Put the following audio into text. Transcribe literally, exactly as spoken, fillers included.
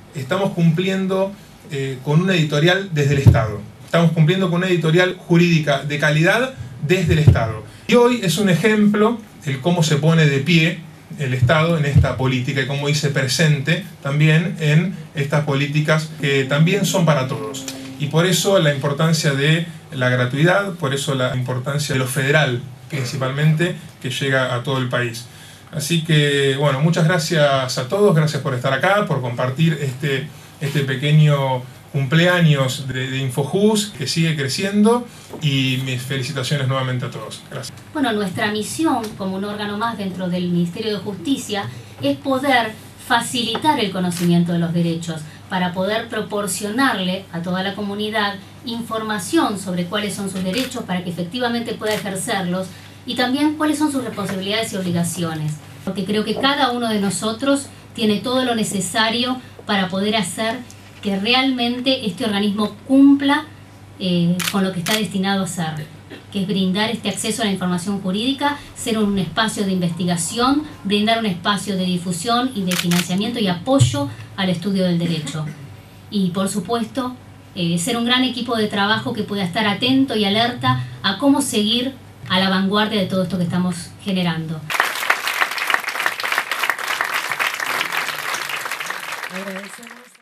estamos cumpliendo eh, con una editorial desde el Estado. Estamos cumpliendo con una editorial jurídica de calidad desde el Estado. Y hoy es un ejemplo el cómo se pone de pie el Estado en esta política y cómo dice presente también en estas políticas que también son para todos. Y por eso la importancia de la gratuidad, por eso la importancia de lo federal, principalmente, que llega a todo el país. Así que, bueno, muchas gracias a todos, gracias por estar acá, por compartir este, este pequeño cumpleaños de, de InfoJuss, que sigue creciendo, y mis felicitaciones nuevamente a todos. Gracias. Bueno, nuestra misión como un órgano más dentro del Ministerio de Justicia es poder facilitar el conocimiento de los derechos para poder proporcionarle a toda la comunidad información sobre cuáles son sus derechos para que efectivamente pueda ejercerlos y también cuáles son sus responsabilidades y obligaciones. Porque creo que cada uno de nosotros tiene todo lo necesario para poder hacer que realmente este organismo cumpla eh, con lo que está destinado a hacer, que es brindar este acceso a la información jurídica, ser un espacio de investigación, brindar un espacio de difusión y de financiamiento y apoyo al estudio del derecho. Y por supuesto, eh, ser un gran equipo de trabajo que pueda estar atento y alerta a cómo seguir a la vanguardia de todo esto que estamos generando. Agradecemos.